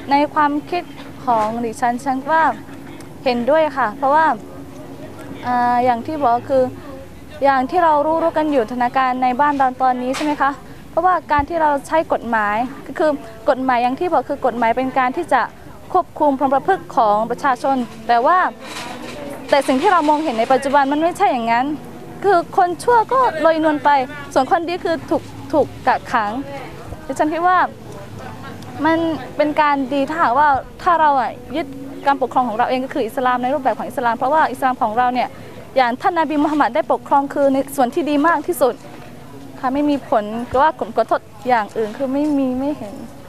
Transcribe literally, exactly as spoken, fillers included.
ในความคิดของดิฉันฉันว่าเห็นด้วยค่ะเพราะว่าอ่าอย่างที่บอกคืออย่างที่เรารู้รู้กันอยู่ธนาคารในบ้านเราตอนนี้ใช่ไหมคะเพราะว่าการที่เราใช้กฎหมายคือกฎหมายอย่างที่บอกคือกฎหมายเป็นการที่จะควบคุมความประพฤติของประชาชนแต่ว่าแต่สิ่งที่เรามองเห็นในปัจจุบันมันไม่ใช่อย่างนั้นคือคนชั่วก็ลอยนวลไปส่วนคนดีคือถูกถูกกักขังดิฉันคิดว่ามันเป็นการดีถ้าหากว่าถ้าเราอ่ะยึดการปกครองของเราเองก็คืออิสลามในรูปแบบของอิสลามเพราะว่าอิสลามของเราเนี่ยอย่างท่านนบีมุฮัมมัดได้ปกครองคือในส่วนที่ดีมากที่สุดค่ะไม่มีผลก็ว่าผลกระทบอย่างอื่นคือไม่มีไม่เห็น